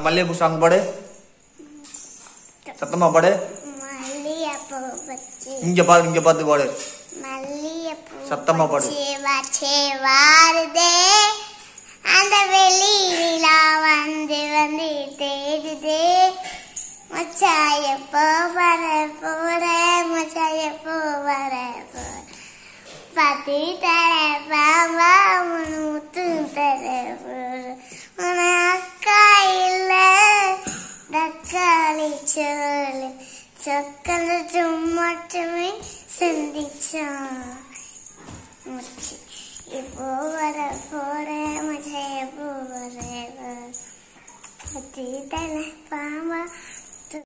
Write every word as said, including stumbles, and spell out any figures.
மல்லிகைப்பூ சாங் பாடு, சத்தமா பாடு. இங்க பாரு, இங்க பார்த்து பாடு, சத்தமா பாடு. அந்த வெளியிலா வந்து வந்து தேடுதே மச்சாய போவர போற மச்சாய போவர போற பத்தி தர பாம்பா முத்து தர போற உன அக்கா இல்ல தக்காளி சோறு சொக்கல மட்டுமே சந்திச்சான் முச்சி இப்போ வர போற மச்சாய போவர பத்தி தர பாம்பா